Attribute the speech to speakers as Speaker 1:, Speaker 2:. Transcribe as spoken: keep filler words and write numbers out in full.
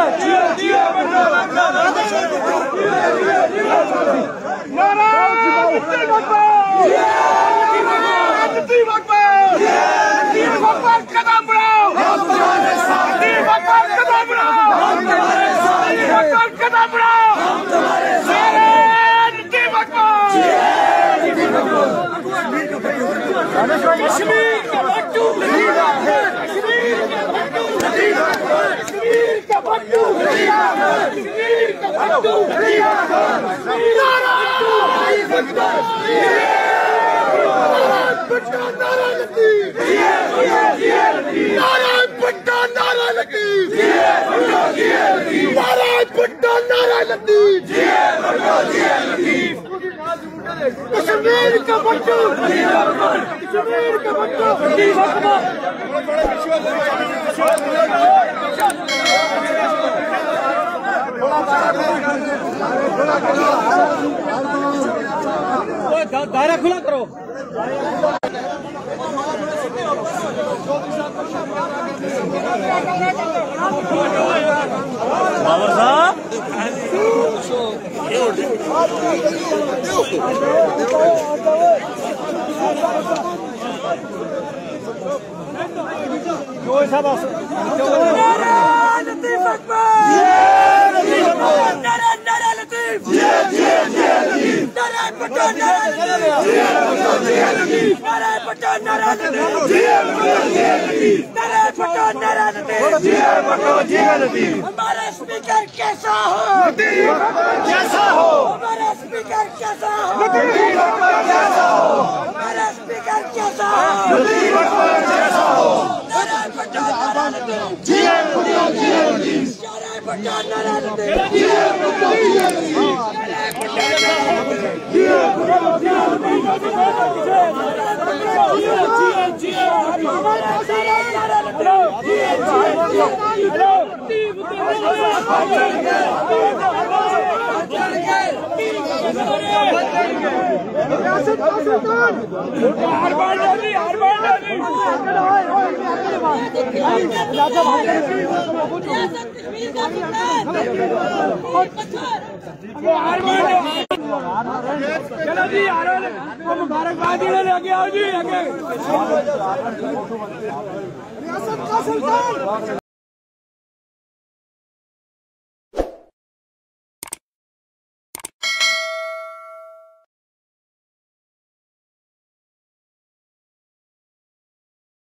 Speaker 1: कदम बढ़ाओ, कदम बढ़ाओ, कदम बढ़ाओ, कश्मीर का बट्टू, कश्मीर का बट्टू, कश्मीर का बट्टू, नारा लगी, नारा पट्टा नारा लगी, नारा पट्टा नारा लगी, कश्मीर का बट्टू, कश्मीर का बट्टू, दायरा खुला करो। बाबा साहब जो साहब लतीफ अकबर, नारा नारा लतीफ, नारा पठान नारा लतीफ, नारा पठान नारा लतीफ, नारा पठान नारा लतीफ। हमारा स्पीकर कैसा हो, कैसा हो, हमारा स्पीकर कैसा हो, कैसा हो, हमारा स्पीकर कैसा हो, कैसा हो, नारा पठान नारा लतीफ, नारा पठान नारा लतीफ, चलो जी यार मुबारकबाद लगे आओ जी आगे। रियासत का सुल्तान।